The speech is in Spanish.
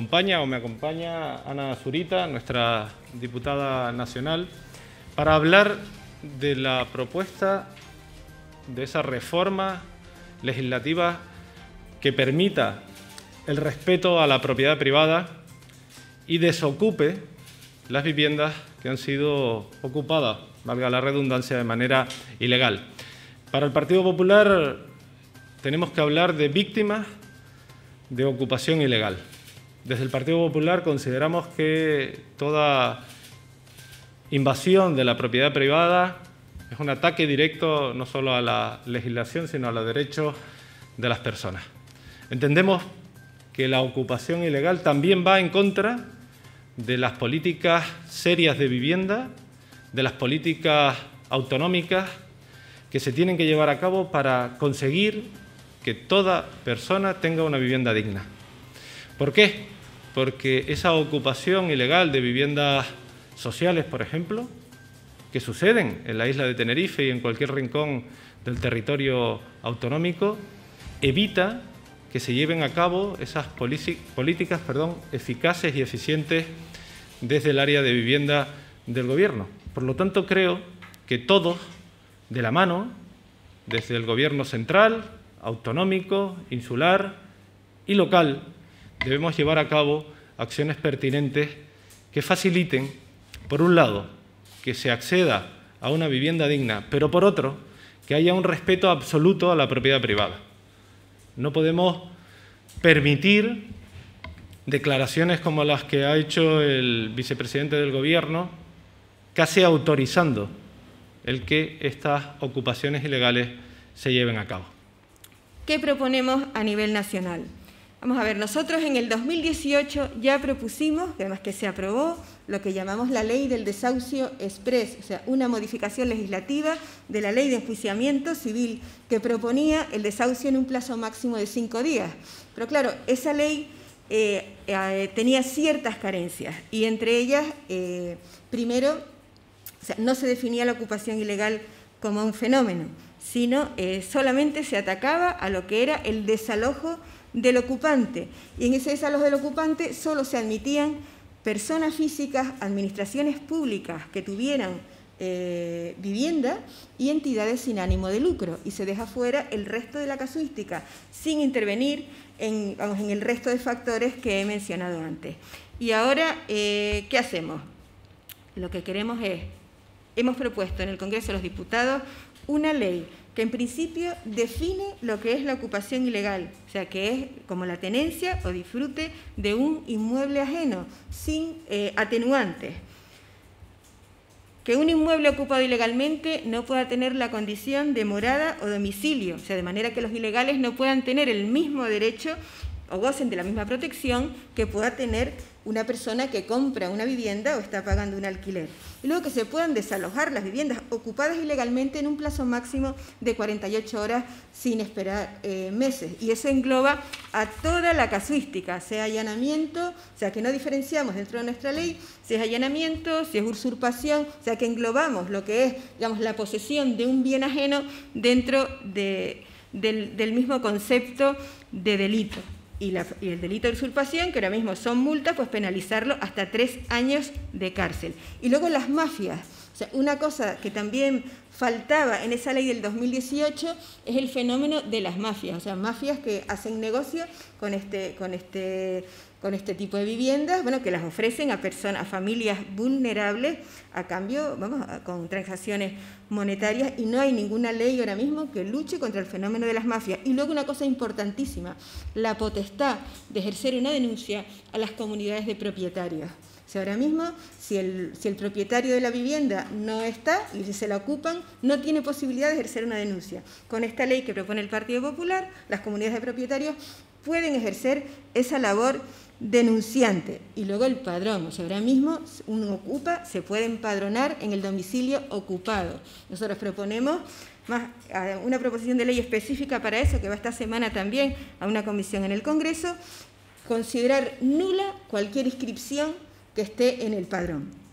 me acompaña Ana Zurita, nuestra diputada nacional, para hablar de la propuesta de esa reforma legislativa que permita el respeto a la propiedad privada y desocupe las viviendas que han sido ocupadas, valga la redundancia, de manera ilegal. Para el Partido Popular tenemos que hablar de víctimas de ocupación ilegal. Desde el Partido Popular consideramos que toda invasión de la propiedad privada es un ataque directo no solo a la legislación, sino a los derechos de las personas. Entendemos que la ocupación ilegal también va en contra de las políticas serias de vivienda, de las políticas autonómicas que se tienen que llevar a cabo para conseguir que toda persona tenga una vivienda digna. ¿Por qué? Porque esa ocupación ilegal de viviendas sociales, por ejemplo, que suceden en la isla de Tenerife y en cualquier rincón del territorio autonómico, evita que se lleven a cabo esas políticas eficaces y eficientes desde el área de vivienda del Gobierno. Por lo tanto, creo que todos, de la mano, desde el Gobierno central, autonómico, insular y local, debemos llevar a cabo acciones pertinentes que faciliten, por un lado, que se acceda a una vivienda digna, pero por otro, que haya un respeto absoluto a la propiedad privada. No podemos permitir declaraciones como las que ha hecho el vicepresidente del Gobierno, casi autorizando el que estas ocupaciones ilegales se lleven a cabo. ¿Qué proponemos a nivel nacional? Vamos a ver, nosotros en el 2018 ya propusimos, además que se aprobó, lo que llamamos la Ley del Desahucio Exprés, o sea, una modificación legislativa de la Ley de Enjuiciamiento Civil que proponía el desahucio en un plazo máximo de 5 días. Pero claro, esa ley tenía ciertas carencias y entre ellas, primero, o sea, no se definía la ocupación ilegal como un fenómeno, sino solamente se atacaba a lo que era el desalojo del ocupante. Y en ese desalojo del ocupante solo se admitían personas físicas, administraciones públicas que tuvieran vivienda y entidades sin ánimo de lucro. Y se deja fuera el resto de la casuística, sin intervenir en el resto de factores que he mencionado antes. Y ahora, ¿qué hacemos? Lo que queremos es, hemos propuesto en el Congreso de los Diputados una ley que en principio define lo que es la ocupación ilegal, o sea, que es como la tenencia o disfrute de un inmueble ajeno, sin atenuantes. Que un inmueble ocupado ilegalmente no pueda tener la condición de morada o domicilio, o sea, de manera que los ilegales no puedan tener el mismo derecho o gocen de la misma protección que pueda tener una persona que compra una vivienda o está pagando un alquiler. Y luego que se puedan desalojar las viviendas ocupadas ilegalmente en un plazo máximo de 48 horas sin esperar meses. Y eso engloba a toda la casuística, sea allanamiento, o sea que no diferenciamos dentro de nuestra ley si es allanamiento, si es usurpación, o sea que englobamos lo que es, digamos, la posesión de un bien ajeno dentro del mismo concepto de delito. Y el delito de usurpación, que ahora mismo son multas, pues penalizarlo hasta 3 años de cárcel. Y luego las mafias. O sea, una cosa que también faltaba en esa ley del 2018 es el fenómeno de las mafias. O sea, mafias que hacen negocio con este tipo de viviendas, bueno, que las ofrecen a personas, a familias vulnerables a cambio, con transacciones monetarias, y no hay ninguna ley ahora mismo que luche contra el fenómeno de las mafias. Y luego una cosa importantísima, la potestad de ejercer una denuncia a las comunidades de propietarios. O sea, ahora mismo, si el propietario de la vivienda no está y si se la ocupan, no tiene posibilidad de ejercer una denuncia. Con esta ley que propone el Partido Popular, las comunidades de propietarios pueden ejercer esa labor denunciante. Y luego el padrón. O sea, ahora mismo uno ocupa, se puede empadronar en el domicilio ocupado. Nosotros proponemos una proposición de ley específica para eso, que va esta semana también a una comisión en el Congreso, considerar nula cualquier inscripción que esté en el padrón.